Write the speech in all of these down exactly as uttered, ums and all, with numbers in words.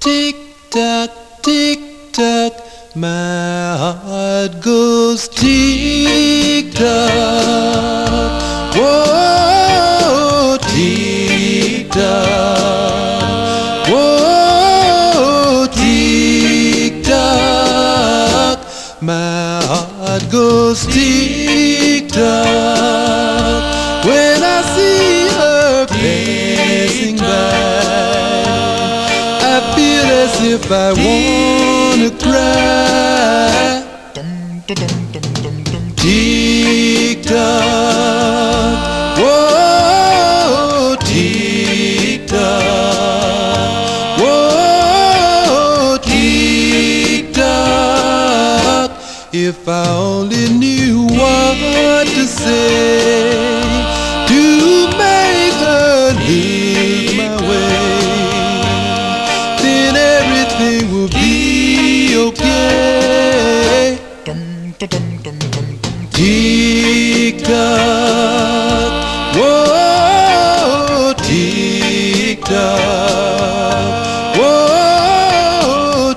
Tick-tock, tick-tock, my heart goes tick-tock. Whoa, tick-tock. Whoa, tick-tock, my heart goes tick-tock when I see her passing by. I feel as if I wanna cry. Tic-toc, whoa, tic-toc, whoa, tic-toc. If I only knew what to say to make her lose my way, then everything will be okay. Tic-toc, whoa, tic-toc, whoa,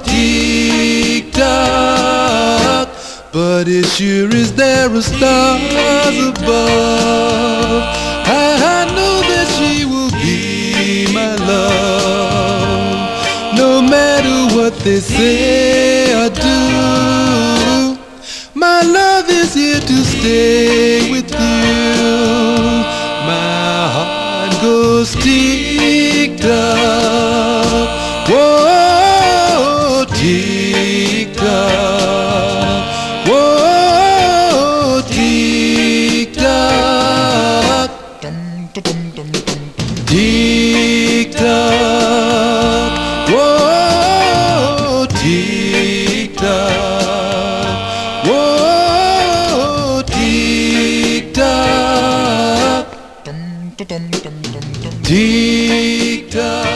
tic-toc. But it sure is there are stars above. I, I know that she will be my love, no matter what they say or do. My love is here to stay with you. My heart goes tick-tock, whoa, tick-tock, whoa, tick-tock, tick-tock, whoa, tick-tock, whoa, tick-tock, tick-tock.